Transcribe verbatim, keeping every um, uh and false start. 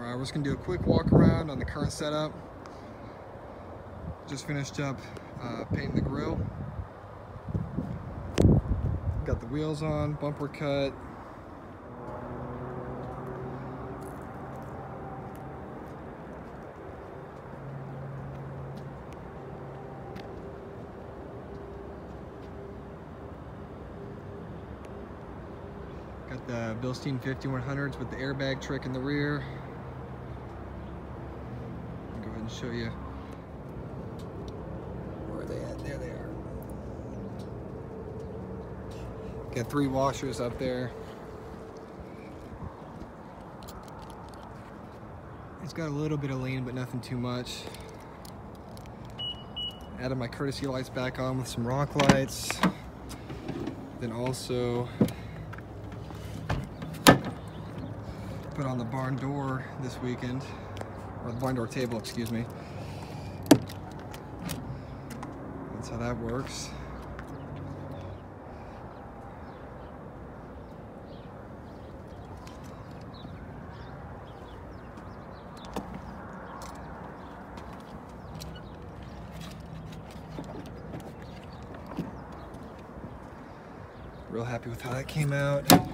Alright, we're just gonna do a quick walk around on the current setup. Just finished up uh, painting the grill. Got the wheels on, bumper cut. Got the Bilstein fifty-one hundreds with the airbag trick in the rear. I'll go ahead and show you where are they at. There they are. Got three washers up there. It's got a little bit of lean, but nothing too much. Added my courtesy lights back on with some rock lights. Then also put on the barn door this weekend, or the barn door table, excuse me. That's how that works. Real happy with how that came out.